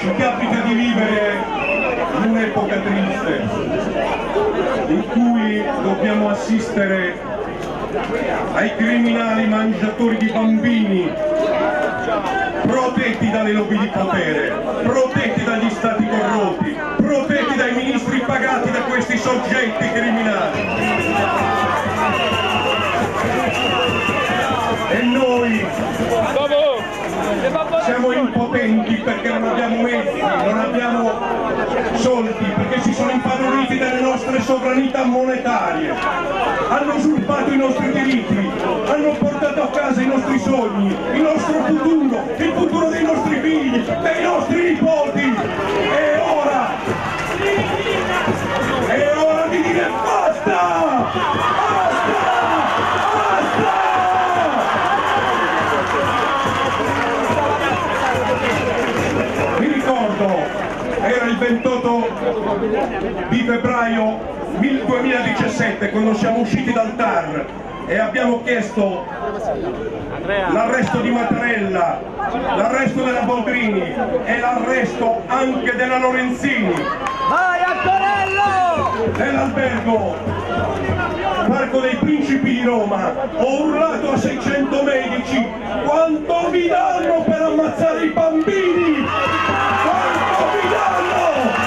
Ci capita di vivere in un'epoca triste in cui dobbiamo assistere ai criminali mangiatori di bambini protetti dalle lobby di potere, protetti dagli stati corrotti, protetti dai ministri pagati da questi soggetti criminali. E noi siamo impotenti perché non abbiamo mezzi, non abbiamo soldi, perché si sono impadroniti delle nostre sovranità monetarie, hanno usurpato i nostri diritti, hanno portato a casa i nostri sogni, il nostro futuro, il futuro dei nostri figli, dei nostri nipoti. È ora di dire basta! Era il 28 di febbraio 2017 quando siamo usciti dal TAR e abbiamo chiesto l'arresto di Mattarella, l'arresto della Boldrini e l'arresto anche della Lorenzini. Vai Antonello! Nell'albergo Parco dei Principi di Roma ho urlato a 600 medici: quanto vi danno per ammazzare i bambini? Quanto vi danno?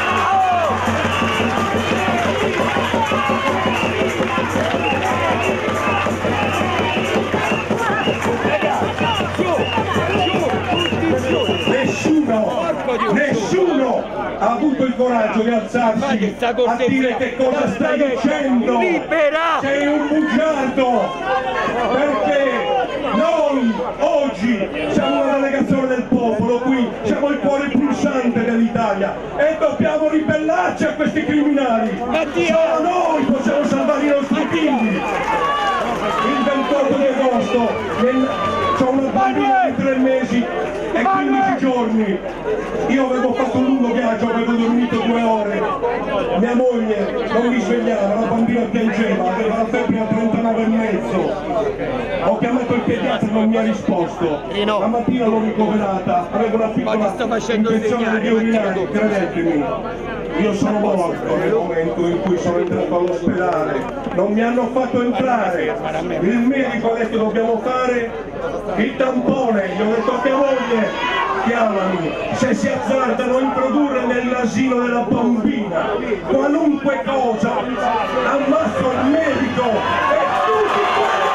Nessuno ha avuto il coraggio di alzarsi a dire che cosa stai dicendo. Sei un bugiardo, perché noi oggi siamo una delegazione del popolo, qui siamo il cuore pulsante dell'Italia e dobbiamo ribellarci a questi criminali. Solo noi possiamo salvare i nostri figli. Il 28 di agosto c'ho una bambina di 3 mesi e 15 giorni, io avevo fatto un lungo viaggio, avevo dormito 2 ore, mia moglie non mi svegliava, la bambina piangeva, aveva la febbre a 39,5, ho chiamato il pediatra e non mi ha risposto, la mattina l'ho ricoverata, avevo una piccola infezione di urinari, credetemi, io sono morto nel momento in cui sono entrato all'ospedale, non mi hanno fatto entrare, il medico ha detto dobbiamo fare il tampone, gli ho detto a mia moglie chiamami, se si azzardano a introdurre nell'asilo della bambina qualunque cosa, ammazzo il medico e tutti quelli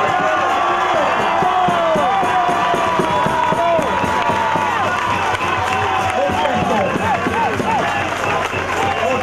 ho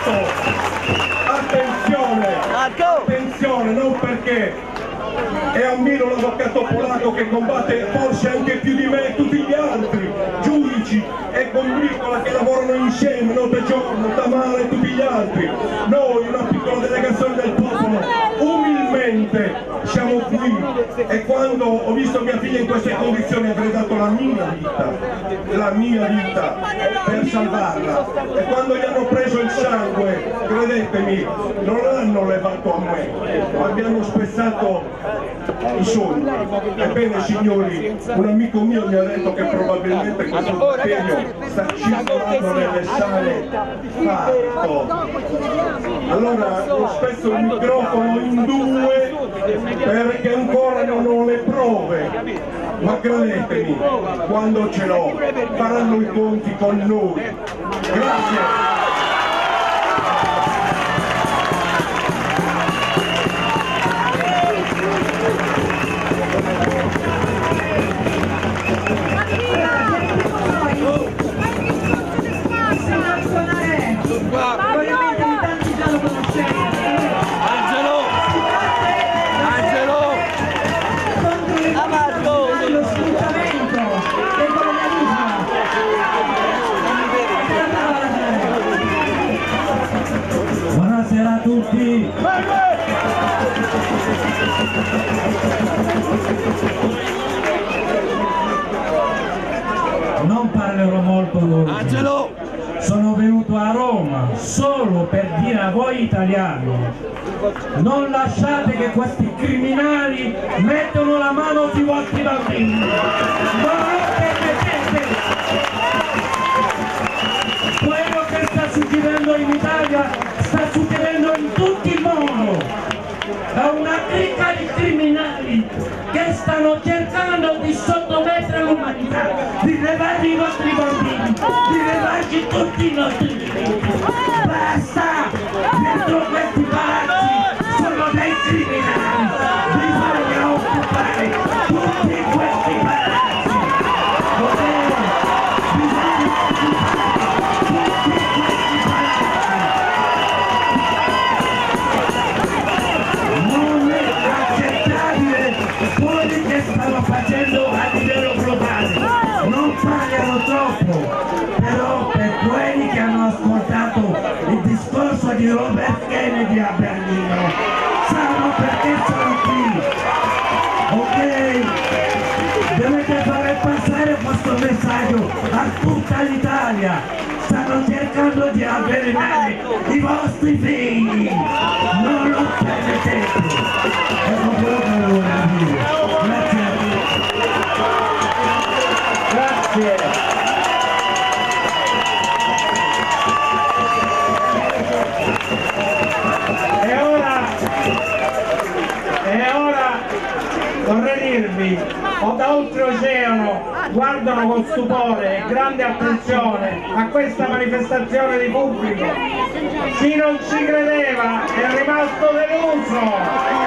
detto attenzione, non perché e ammiro l'avvocato polacco che combatte forse anche più di me e tutti gli altri giudici e Combricola che lavorano insieme notte e giorno, Tamara e tutti gli altri. Noi, una piccola delegazione del popolo, umilmente siamo qui e quando ho visto mia figlia in queste condizioni avrei dato la mia vita per salvarla, e quando gli hanno preso il sangue, credetemi, non l'hanno levato a me, abbiamo spezzato i sogni. Ebbene signori, un amico mio mi ha detto che probabilmente questo batterio sta circolando nelle sale fatto. Allora ho spezzo il microfono in 2 perché ancora non ho le prove, ma credetemi, quando ce l'ho faranno i conti con noi. Grazie. Probabilmente in tanti già lo conoscete. Angelo! Contro lo sfruttamento del colonialismo. Buonasera a tutti! Non parlerò molto d'oggi. Angelo! Sono venuto a Roma solo per dire a voi italiani: non lasciate che questi criminali mettano la mano sui vostri bambini, non lo permettete! succedendo in Italia sta succedendo in tutto il mondo, da una cricca di criminali che stanno cercando di sottomettere l'umanità, di levare i nostri bambini, di levarci tutti i nostri diritti. Basta! Dentro questi palazzi sono dei criminali, bisogna occupare tutti questi palazzi. Non è accettabile quelli che stanno facendo a livello globale, non pagano troppo, però per quelli che hanno ascoltato il discorso di Robert Kennedy a Berlino sanno perché sono qui, ok? Dovete fare passare questo messaggio a tutta l'Italia. Stanno cercando di avvelenare i vostri figli, non lo permettete. Ecco quello che volevo dire. Grazie a tutti. Grazie. E ora vorrei dirvi, da oltreoceano guardano con stupore e grande attenzione a questa manifestazione di pubblico. Chi non ci credeva è rimasto deluso.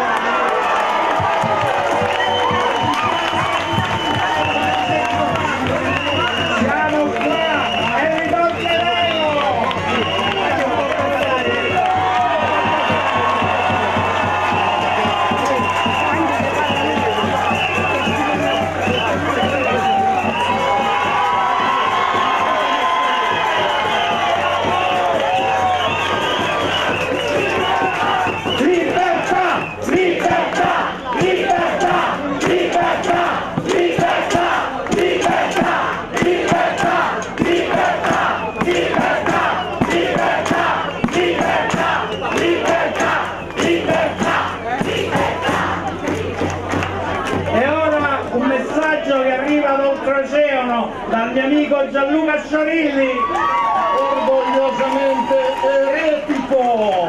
Dal mio amico Gianluca Sciorilli, orgogliosamente eretico.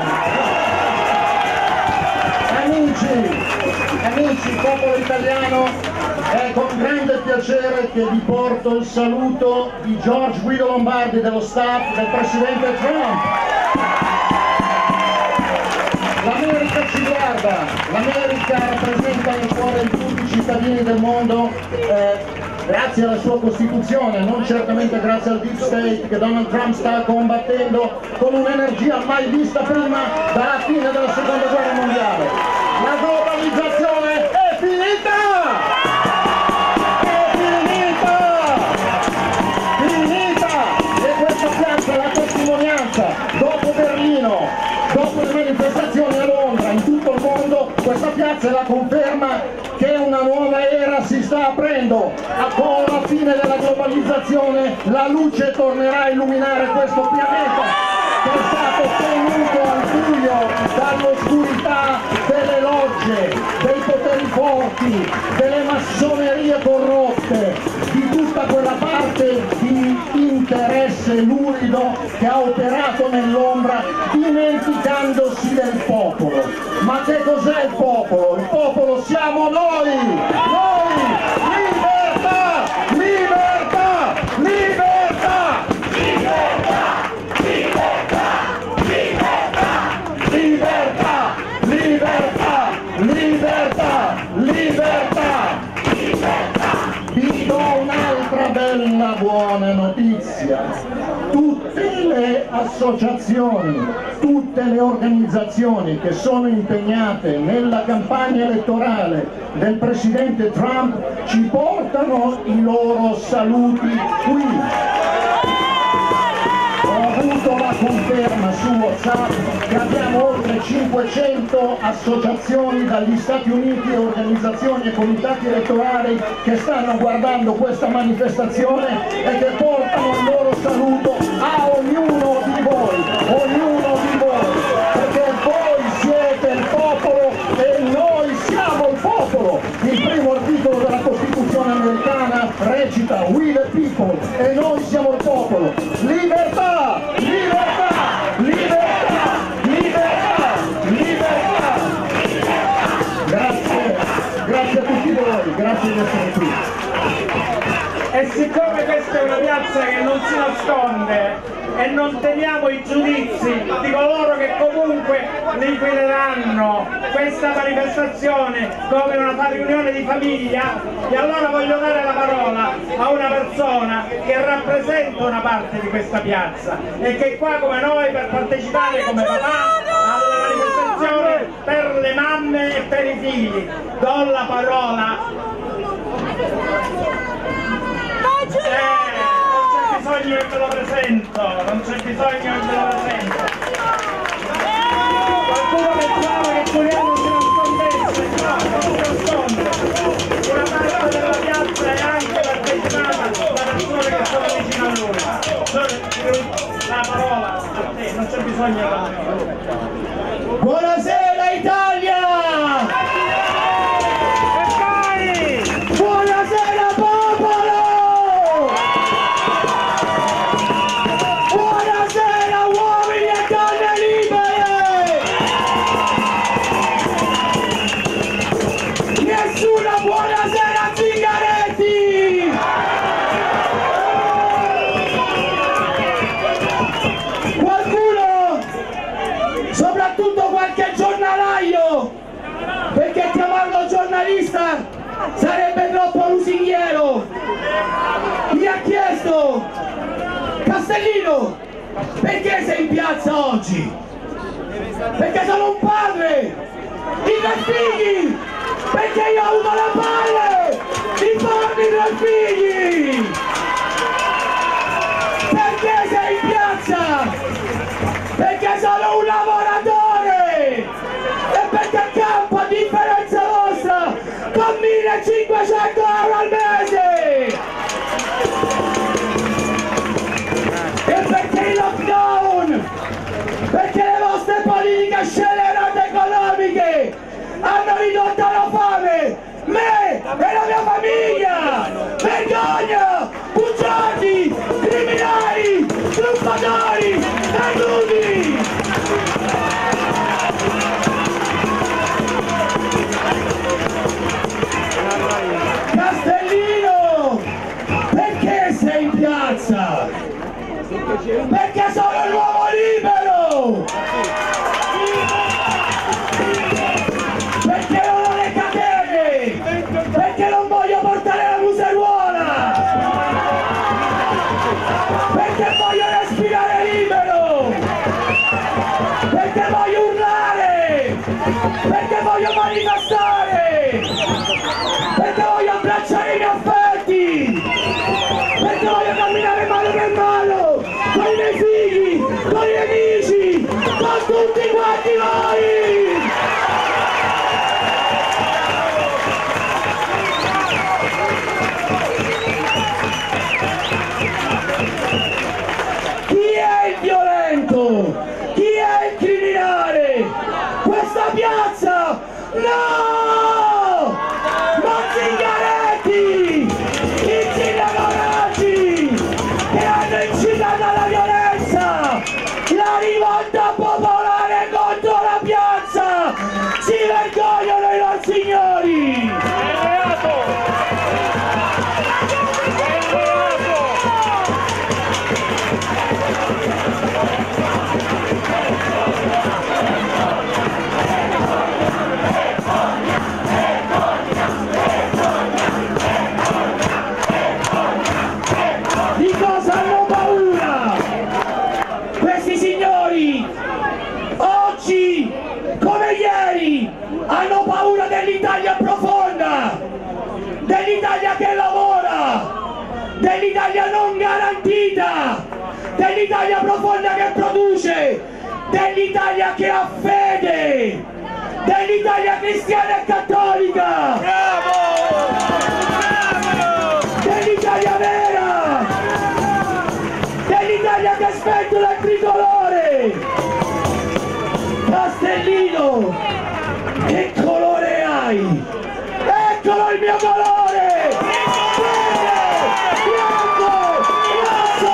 Amici, popolo italiano, è con grande piacere che vi porto il saluto di George Guido Lombardi, dello staff del presidente Trump. L'America ci guarda, l'America rappresenta il cuore di tutti i cittadini del mondo, grazie alla sua Costituzione, non certamente grazie al Deep State che Donald Trump sta combattendo con un'energia mai vista prima dalla fine della Seconda Guerra Mondiale. La globalizzazione è finita! È finita! E questa piazza è la testimonianza. Dopo Berlino, dopo le manifestazioni a Londra, in tutto il mondo, questa piazza è la conferma che una nuova era si sta aprendo. Con la fine della globalizzazione la luce tornerà a illuminare questo pianeta che è stato tenuto al buio dall'oscurità delle logge, dei poteri forti, delle massonerie corrotte, di tutta quella parte di interesse lurido che ha operato nell'ombra dimenticandosi del popolo. Ma che cos'è il popolo? Il popolo siamo noi! Libertà! Libertà! Libertà! Libertà! Libertà! Libertà! Libertà! Libertà! Vi do un'altra bella buona notizia. Tutte le associazioni, tutte le organizzazioni che sono impegnate nella campagna elettorale del presidente Trump ci portano i loro saluti qui. Ho avuto la conferma su WhatsApp che abbiamo oltre 500 associazioni dagli Stati Uniti, organizzazioni e comitati elettorali che stanno guardando questa manifestazione e che portano il loro saluto a ognuno di voi, perché voi siete il popolo e noi siamo il popolo. Il primo articolo della Costituzione americana recita "We the people" e noi siamo il popolo. Libertà! Libertà! risponde e non teniamo i giudizi di coloro che comunque liquideranno questa manifestazione come una riunione di famiglia. E allora voglio dare la parola a una persona che rappresenta una parte di questa piazza e che è qua come noi per partecipare come papà alla manifestazione per le mamme e per i figli. Do la parola. Non c'è bisogno che ve lo presento, non c'è bisogno che ve lo presento. Qualcuno pensava che Giuliano si nascondesse, no, non si nasconde. Una parte della piazza è anche partecipata da persone che sono vicino a lui. La parola a te, non c'è bisogno di la parola. Buonasera Italia! Buonasera popolo! Buonasera uomini e donne libere! Nessuna buonasera Zingaretti! Qualcuno, soprattutto qualche giornalaio, perché chiamarlo giornalista sarebbe troppo lusinghiero, mi ha chiesto: Castellino, perché sei in piazza oggi? Perché sono un padre di 3 figli, perché io ho avuto la palle di farmi 3 figli. Perché sei in piazza? Perché sono un lavoratore e perché campo, a differenza vostra, con 1500 euro al mese. E perché il lockdown, perché le vostre politiche scellerate economiche hanno ridotto alla fame me e la mia famiglia. Vergogna, bugiardi, criminali, truffatori, venduti. Castellino, perché sei in piazza? Perché sono l'uomo libero! Perché non ho le catene! Perché non voglio portare la museruola! Perché voglio respirare libero! Perché voglio urlare! Perché voglio manifestare! Perché voglio abbracciare i miei affetti! Perché voglio camminare mano per mano con i miei figli, con i miei amici, con tutti quanti voi! Chi è il violento? Chi è il criminale? Questa piazza? No! Non Zingaretti! I Zingaretti che hanno incitato alla violenza! La rivolta popolare contro la piazza! Si vergognano i loro signori! Di cosa hanno paura? Questi signori oggi come ieri hanno paura dell'Italia profonda, dell'Italia che lavora, dell'Italia non garantita, dell'Italia profonda che produce, dell'Italia che ha fede, dell'Italia cristiana e cattolica, dell'Italia vera, dell'Italia che sventola il tricolore. Castellino, che colore hai? Eccolo il mio colore! Bianco, rosso!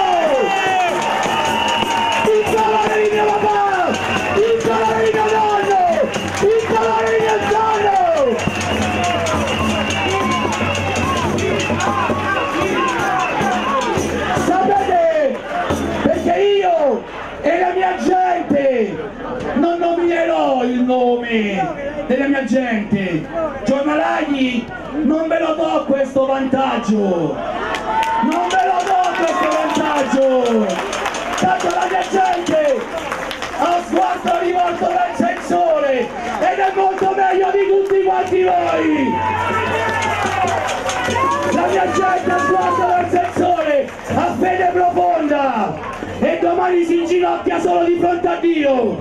Il colore di mio papà! Il colore di mio nonno! Il colore di mio nonno! Sapete onore della mia gente. Giornalai, non ve lo do questo vantaggio, non ve lo do questo vantaggio, tanto la mia gente ha sguardo rivolto dal censore ed è molto meglio di tutti quanti voi. La mia gente ha sguardo dal censore, ha fede profonda e domani si inginocchia solo di fronte a Dio.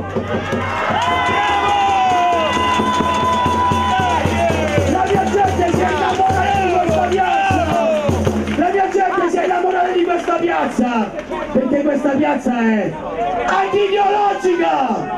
La mia gente si è innamorata di questa piazza, la mia gente si è innamorata di questa piazza, perché questa piazza è anti-ideologica,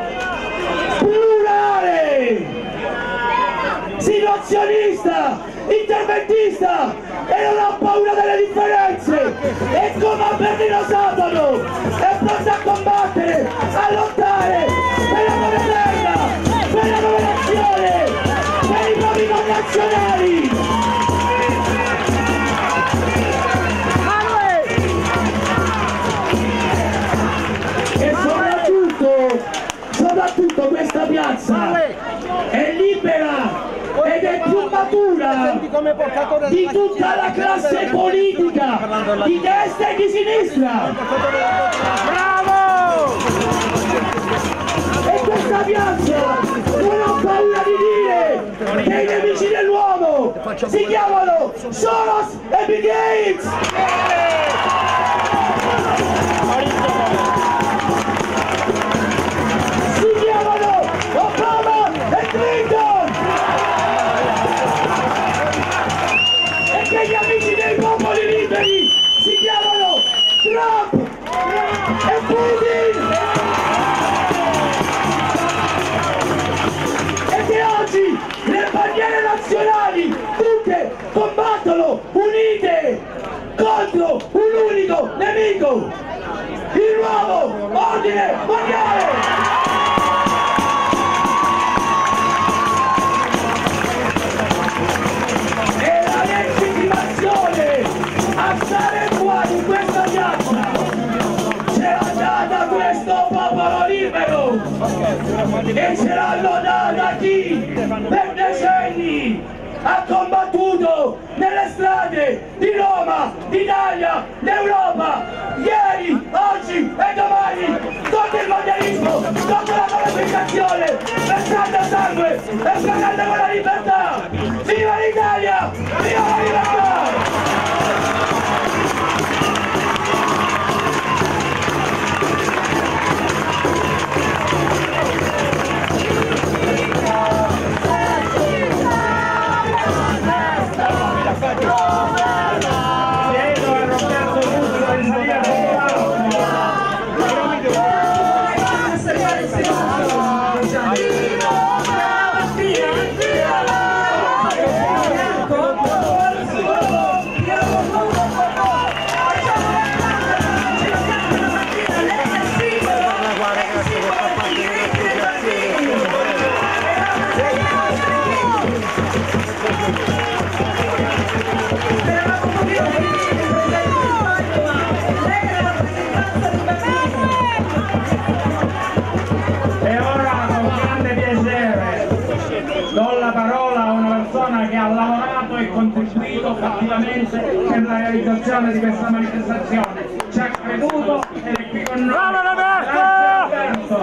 plurale, situazionista, interventista e non ha paura delle differenze, e come a Berlino sabato è pronta a combattere, a lottare per la nuova terra, per la nuova nazione, per i propri connazionali. E soprattutto questa piazza è libera ed è più matura di tutta la classe politica, di destra e di sinistra. Bravo! E questa piazza non ha paura di dire che i nemici dell'uomo si chiamano Soros e Bill Gates. Si chiamano Obama e Clinton. E che gli amici dei popoli liberi si chiamano Trump e Putin. E che oggi le bandiere nazionali tutte combattono unite contro un unico nemico, il nuovo ordine mondiale. A stare qua in questa piazza ce l'ha data questo popolo libero e ce l'hanno data chi per decenni ha combattuto nelle strade di Roma, d'Italia, d'Europa, ieri, oggi e domani contro il mondialismo, contro la colonizzazione, versando sangue e pagando con la libertà. Viva l'Italia! Viva la libertà! Che ha lavorato e contribuito fattivamente per la realizzazione di questa manifestazione, ci ha creduto ed è qui con noi. Bravo Roberto!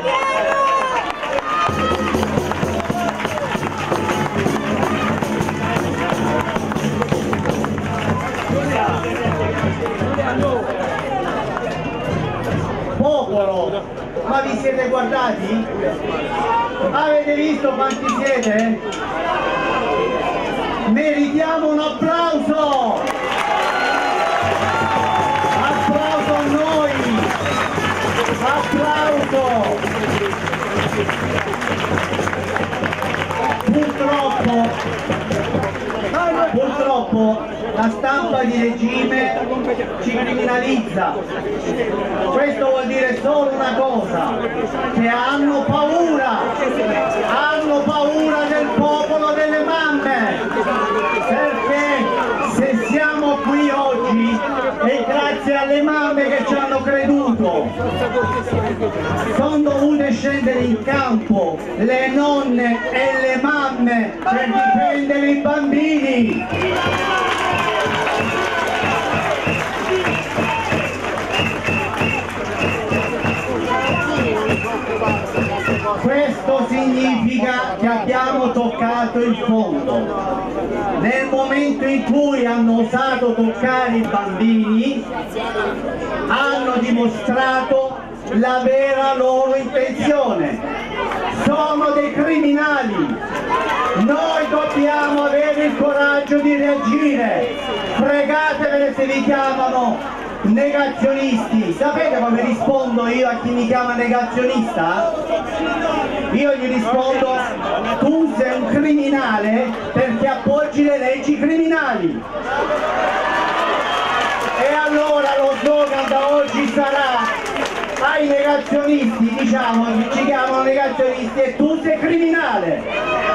Popolo, ma vi siete guardati? Avete visto quanti siete? Meritiamo un applauso! Applauso a noi! Applauso! Purtroppo la stampa di regime ci criminalizza. Questo vuol dire solo una cosa, che hanno paura del popolo delle mamme, perché se siamo qui oggi è grazie alle mamme che ci hanno creduto. Sono dovute scendere scendere in campo le nonne e le mamme per difendere i bambini. Questo significa che abbiamo toccato il fondo. Nel momento in cui hanno osato toccare i bambini, hanno dimostrato la vera loro intenzione. Sono dei criminali. Noi dobbiamo avere il coraggio di reagire. Fregatevene se vi chiamano negazionisti. Sapete come rispondo io a chi mi chiama negazionista? Io gli rispondo: tu sei un criminale perché appoggi le leggi criminali. E allora lo slogan da oggi sarà: ai negazionisti, diciamo, ci chiamano negazionisti e tu sei criminale.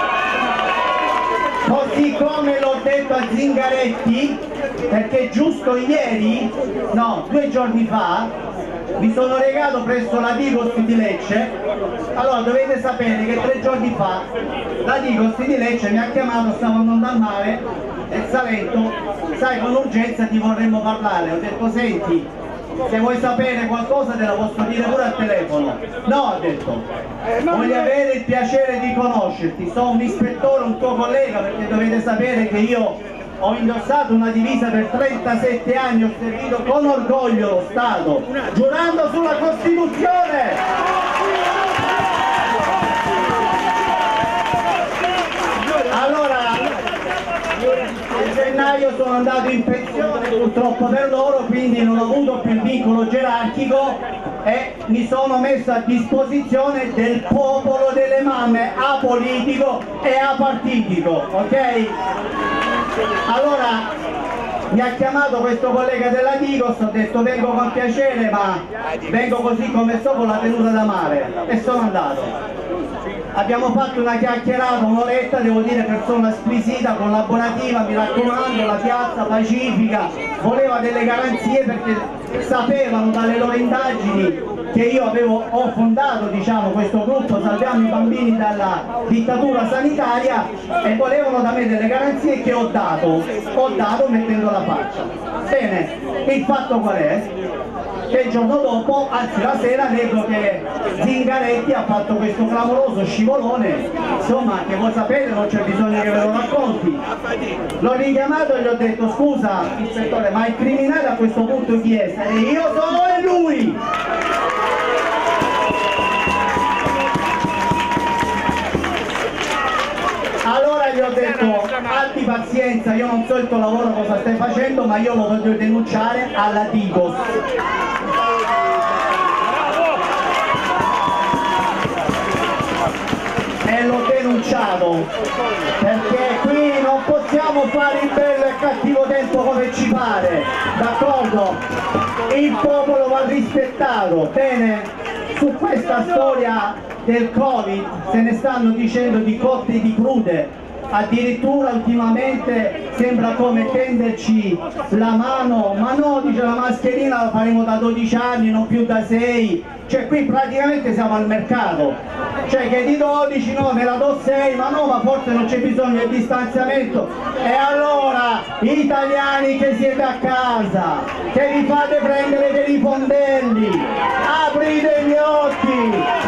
Così come l'ho detto a Zingaretti, perché giusto ieri, no, 2 giorni fa, mi sono recato presso la Digos di Lecce. Allora dovete sapere che 3 giorni fa la Digos di Lecce mi ha chiamato, stavo andando al mare nel Salento, sai, con urgenza ti vorremmo parlare. Ho detto: senti, se vuoi sapere qualcosa te la posso dire pure al telefono. No, ha detto, voglio avere il piacere di conoscerti, sono un ispettore, un tuo collega, perché dovete sapere che io ho indossato una divisa per 37 anni, ho servito con orgoglio lo Stato, giurando sulla Costituzione. Allora, a gennaio sono andato in pensione purtroppo per loro, quindi non ho avuto più il vincolo gerarchico e mi sono messo a disposizione del popolo delle mamme, apolitico e apartitico, ok? Allora mi ha chiamato questo collega della Digos, ho detto: vengo con piacere, ma vengo così come sto, con la tenuta da mare, e sono andato. Abbiamo fatto una chiacchierata, un'oretta, devo dire persona squisita, collaborativa, mi raccomando, la piazza pacifica, voleva delle garanzie perché sapevano dalle loro indagini che io ho fondato, diciamo, questo gruppo Salviamo i bambini dalla dittatura sanitaria, e volevano da me delle garanzie che ho dato mettendo la faccia. Bene, il fatto qual è? Che il giorno dopo, anzi la sera, leggo che Zingaretti ha fatto questo clamoroso scivolone, insomma, che voi sapete, non c'è bisogno che ve lo racconti. L'ho richiamato e gli ho detto: scusa ispettore, ma il criminale a questo punto chi è? E io sono e lui! Allora gli ho detto: abbi pazienza, io non so il tuo lavoro cosa stai facendo, ma io lo voglio denunciare alla Digos. E l'ho denunciato, perché qui non possiamo fare il bello e cattivo tempo come ci pare, d'accordo? Il popolo va rispettato. Bene, su questa storia del Covid se ne stanno dicendo di cotte e di crude, addirittura ultimamente sembra come tenderci la mano, ma no, dice, la mascherina la faremo da 12 anni, non più da 6, cioè qui praticamente siamo al mercato, cioè che di 12 no, me la do 6, ma no, ma forse non c'è bisogno del distanziamento. E allora, italiani che siete a casa, che vi fate prendere per i fondelli, aprite gli occhi,